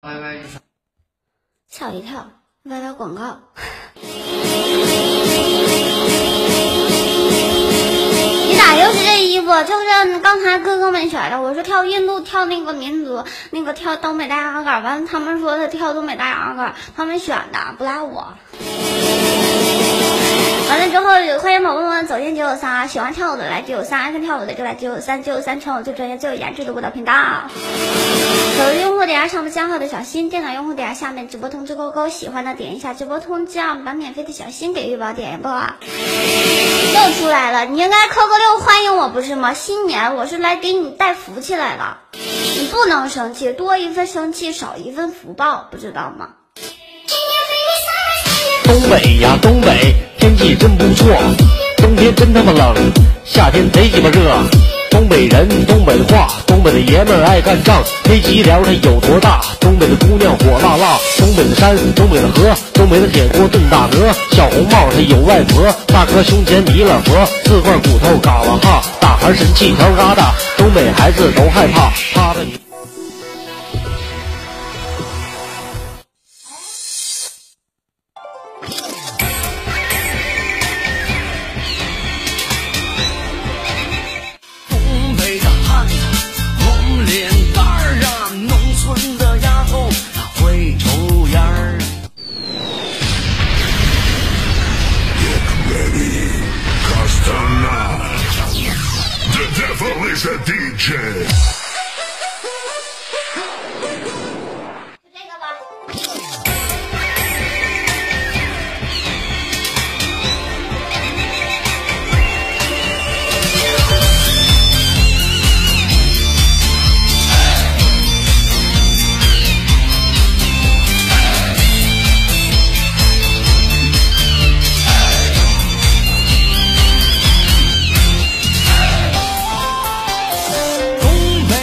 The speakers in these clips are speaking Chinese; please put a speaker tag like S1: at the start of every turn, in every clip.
S1: 吓我一跳，YY 广告。你咋又是这衣服？就是刚才哥哥们选的，我说跳印度，跳那个民族，那个跳东北大秧歌，完了他们说他跳东北大秧歌，他们选的不拉我。完了之后，欢迎宝宝们走进993，喜欢跳舞的来993，爱看跳舞的就来993，993成我最专业、最有颜值的舞蹈频道。手机用户点下上面加号的小心，电脑用户点下下面直播通知勾勾，喜欢的点一下直播通知啊，把免费的小心给玉宝点一波啊。又出来了，你应该扣个6欢迎我不是吗？新年我是来给你带福气来了，你不能生气，多一份生气少一份福报，不知道吗？
S2: 东北呀东北，天气真不错，冬天真他妈冷，夏天贼鸡巴热。东北人，东北的话，东北的爷们儿爱干仗，飞机聊它有多大？东北的姑娘火辣辣，东北的山，东北的河，东北的铁锅炖大鹅，小红帽它有外婆，大哥胸前弥勒佛，4块骨头嘎哇哈，大孩神气条疙瘩，东北孩子都害怕，怕的你。
S3: Is a DJ.
S2: 东北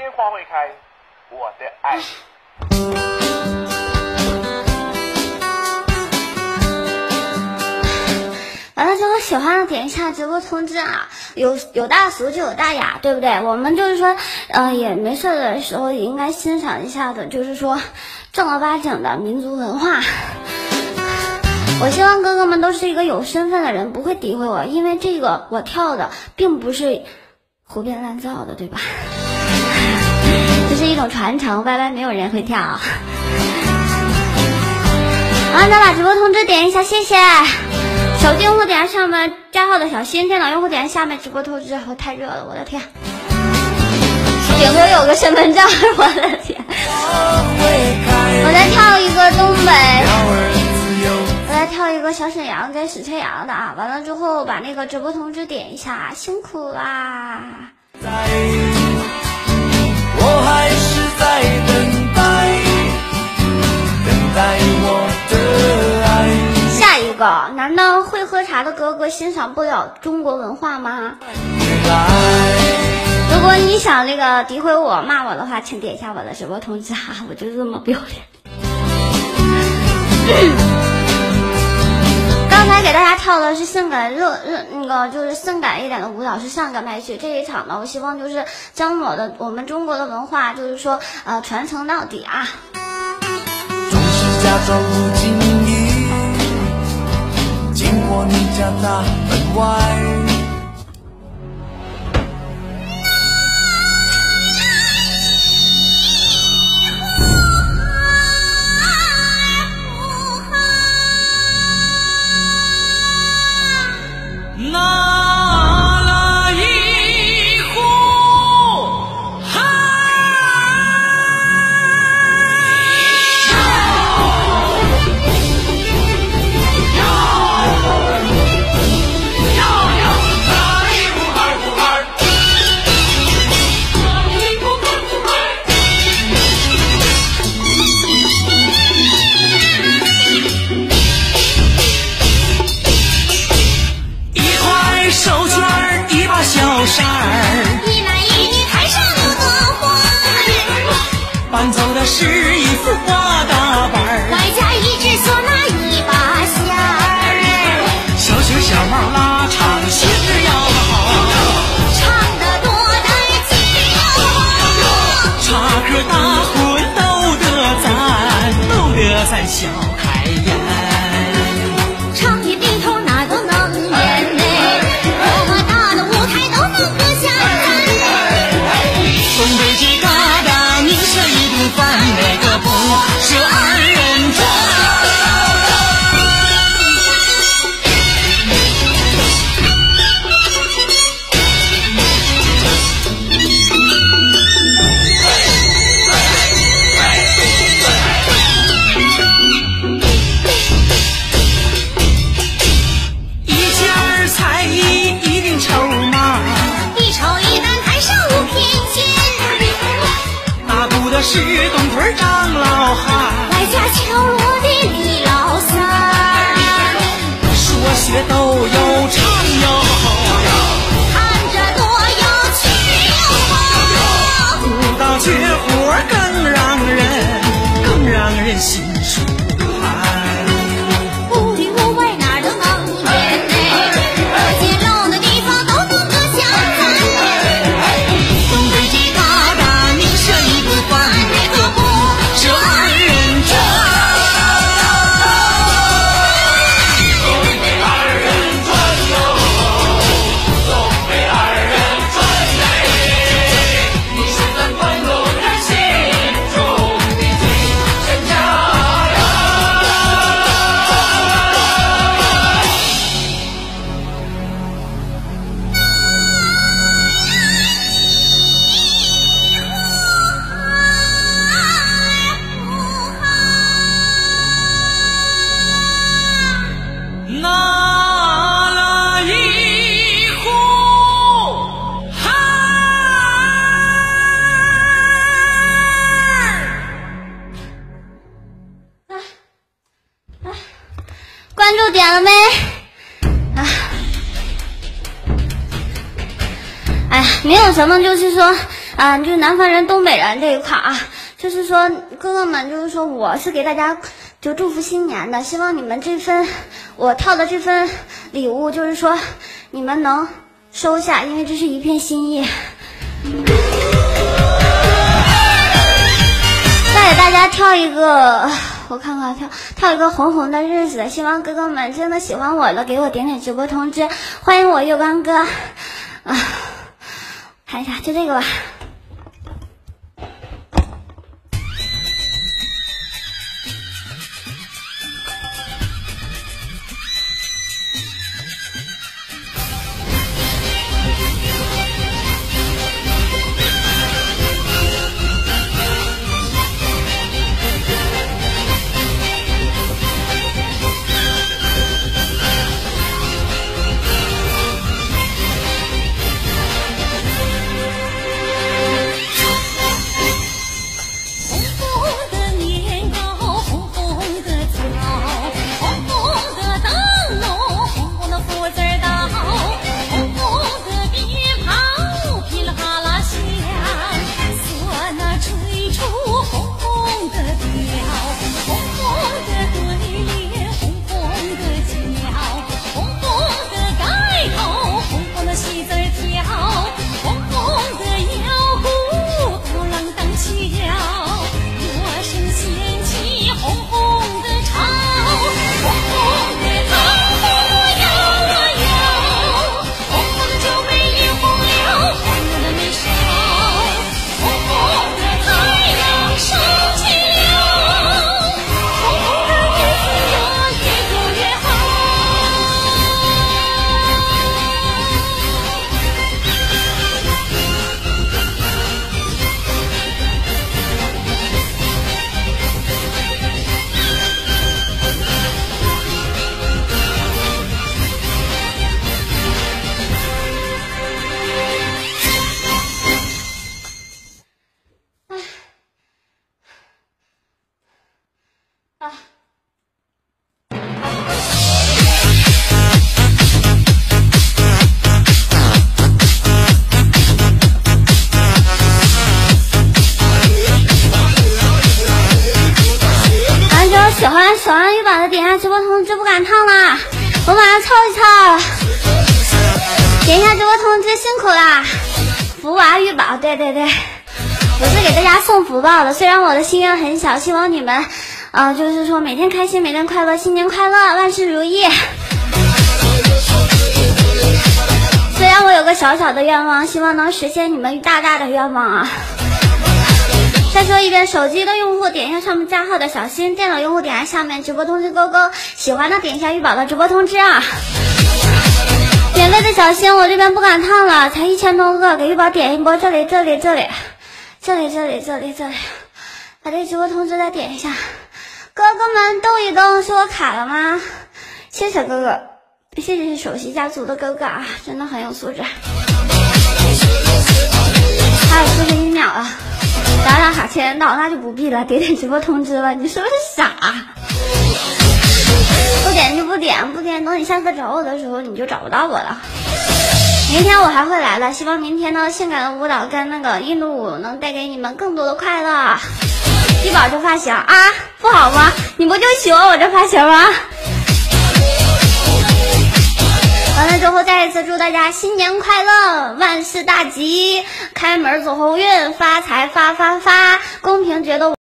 S4: 欢会开我的爱。
S1: 完了之后喜欢的点一下直播通知啊，有大俗就有大雅，对不对？我们就是说，也没事的时候也应该欣赏一下的，就是说正儿八经的民族文化。我希望哥哥们都是一个有身份的人，不会诋毁我，因为这个我跳的并不是胡编乱造的，对吧？这是一种传承，YY没有人会跳。好，再把直播通知点一下，谢谢。手机用户点上面加号的小心，电脑用户点下面直播通知。我太热了，我的天！顶多有个身份证，我的天！我再跳一个东北，我再跳一个小沈阳跟史翠阳的啊。完了之后把那个直播通知点一下，辛苦啦！
S5: 我还是在等待，等待我的爱。
S1: 下一个，难道会喝茶的哥哥欣赏不了中国文化吗？如果你想那个诋毁我、骂我的话，请点一下我的直播通知啊！我就这么不要脸。刚才给大家跳的是性感那个就是性感一点的舞蹈，是上个麦曲。这一场呢，我希望就是将我们中国的文化，就是说传承到底啊！
S5: 总是假装不经意经过你家大门外。伴奏的是一幅花大板儿，
S6: 外加一只唢呐一把弦儿，
S5: 小袖小帽拉长，鞋子要好，
S6: 唱得多带劲哦！
S5: 插科打诨都得咱笑开颜。
S6: 唱一顶头哪都能演嘞，多么大的舞台都能搁下咱。
S5: 东北这旮瘩，你这一顿饭那个不是二人转。一件才艺一定筹码，
S6: 一筹一单台上无偏见，
S5: 打鼓的是东屯张老汉，
S6: 外加敲锣的李老三，
S5: 说学都有，唱有，
S6: 看着多有趣哦！
S5: 舞蹈绝活更让人心舒坦。
S6: 屋里屋外哪儿都能演嘞，可见漏的地方都能搁下咱。
S5: 东北这旮瘩，你这一顿饭那个不是二人转。东北二人转哟，东北二人转嘞，你是咱朋友的心中的精神家呀。拿了一壶海儿。
S1: 关注点了没？哎呀，没有什么，就是说， 就是南方人、东北人这一块啊，就是说哥哥们，就是说我是给大家就祝福新年的，希望你们这份我跳的这份礼物，就是说你们能收下，因为这是一片心意。再给大家跳一个，我看看跳一个红红的日子，希望哥哥们真的喜欢我的，给我点点直播通知，欢迎我月光哥啊，看一下就这个吧。喜欢玉宝的点下直播通知，不敢烫了，我马上凑一凑。点一下直播通知，辛苦啦！福娃玉宝，对，我是给大家送福报的。虽然我的心愿很小，希望你们，就是说每天开心，每天快乐，新年快乐，万事如意。虽然我有个小小的愿望，希望能实现你们大大的愿望啊！再说一遍，手机的用户点一下上面加号的小心，电脑用户点一下下面直播通知勾勾，喜欢的点一下玉宝的直播通知啊！免费的小心，我这边不敢烫了，才1000多个，给玉宝点一波，这里，把这直播通知再点一下。哥哥们动一动，是我卡了吗？谢谢哥哥，谢谢首席家族的哥哥啊，真的很有素质。还有41秒了。打卡签到那就不必了，点直播通知了，你是不是傻？不点就不点，等你下次找我的时候你就找不到我了。明天我还会来的，希望明天呢性感的舞蹈跟那个印度舞能带给你们更多的快乐。玉宝这发型啊，不好吗？你不就喜欢我这发型吗？完了之后，再一次祝大家新年快乐，万事大吉，开门走鸿运，发财发，公平觉得我